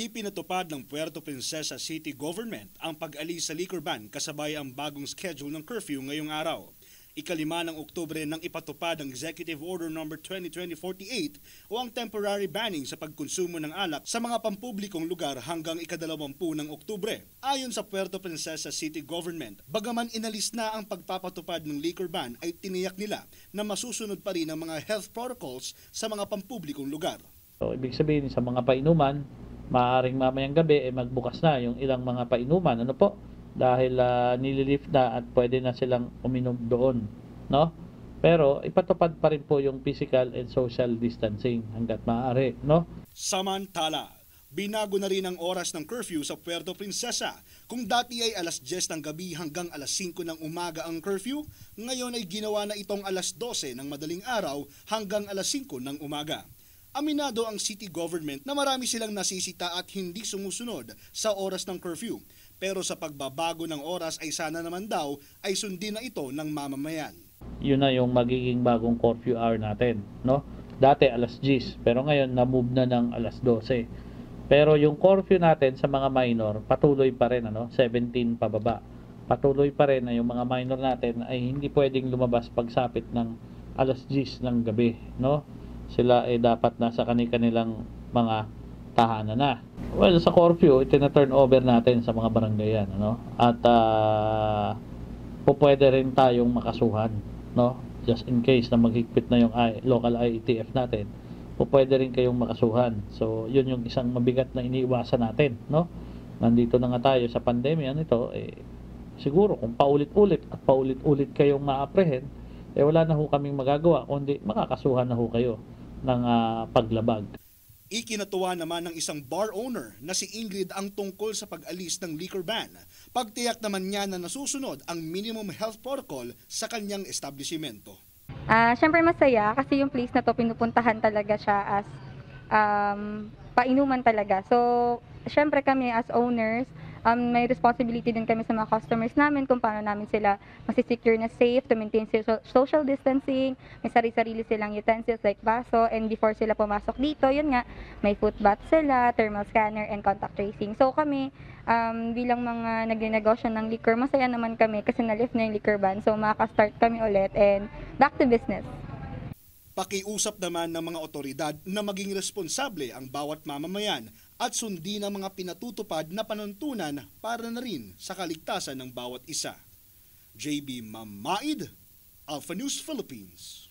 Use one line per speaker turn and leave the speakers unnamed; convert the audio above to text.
Ipinatupad ng Puerto Princesa City Government ang pag-alis sa liquor ban kasabay ang bagong schedule ng curfew ngayong araw. Ikalima ng Oktubre nang ipatupad ang Executive Order No. 2020-48 o ang temporary banning sa pagkonsumo ng alak sa mga pampublikong lugar hanggang ika-20 ng Oktubre. Ayon sa Puerto Princesa City Government, bagaman inalis na ang pagpapatupad ng liquor ban ay tiniyak nila na masusunod pa rin ang mga health protocols sa mga pampublikong lugar.
So, ibig sabihin sa mga painuman, maaaring mamayang gabi magbukas na yung ilang mga painuman, dahil nililift na at pwede na silang uminom doon, no? Pero ipatupad pa rin po yung physical and social distancing hangga't maaari, no?
Samantala, binago na rin ang oras ng curfew sa Puerto Princesa. Kung dati ay alas 10 ng gabi hanggang alas 5 ng umaga ang curfew, ngayon ay ginawa na itong alas 12 ng madaling araw hanggang alas 5 ng umaga. Aminado ang city government na marami silang nasisita at hindi sumusunod sa oras ng curfew. Pero sa pagbabago ng oras ay sana naman daw ay sundin na ito ng mamamayan.
Yun na yung magiging bagong curfew hour natin, no? Dati alas 10, pero ngayon na-move na ng alas 12. Pero yung curfew natin sa mga minor, patuloy pa rin, 17 pababa. Patuloy pa rin na yung mga minor natin ay hindi pwedeng lumabas pagsapit ng alas 10 ng gabi, no? Sila ay dapat nasa kanilang mga tahanan na. Well, sa curfew, itina-turn over natin sa mga barangay yan, At pwede rin tayong makasuhan, no? Just in case na maghigpit na yung local IETF natin, pwede rin kayong makasuhan. So, yun yung isang mabigat na iniiwasan natin, no? Nandito na nga tayo sa pandemya nito, siguro kung paulit-ulit kayong ma-apprehend, wala na ho kaming magagawa, kundi makakasuhan na ho kayo ng paglabag.
Ikinatuwa naman ng isang bar owner na si Ingrid ang tungkol sa pag-alis ng liquor ban. Pagtiyak naman niya na nasusunod ang minimum health protocol sa kanyang establishmento.
Siyempre masaya kasi yung place na to pinupuntahan talaga siya as painuman talaga. So, siyempre kami as owners, may responsibility din kami sa mga customers namin kung paano namin sila masisecure na safe to maintain social distancing. May sarili-sarili silang utensils like baso, and before sila pumasok dito, yun nga, may foot bath sila, thermal scanner, and contact tracing. So kami, bilang mga nagninegosyo ng liquor, masaya naman kami kasi na-lift na yung liquor ban. So makaka-start kami ulit and back to business.
Pakiusap naman ng mga otoridad na maging responsable ang bawat mamamayan at sundin ang mga pinatutupad na panuntunan para na rin sa kaligtasan ng bawat isa. JB Mamaid, Alpha News Philippines.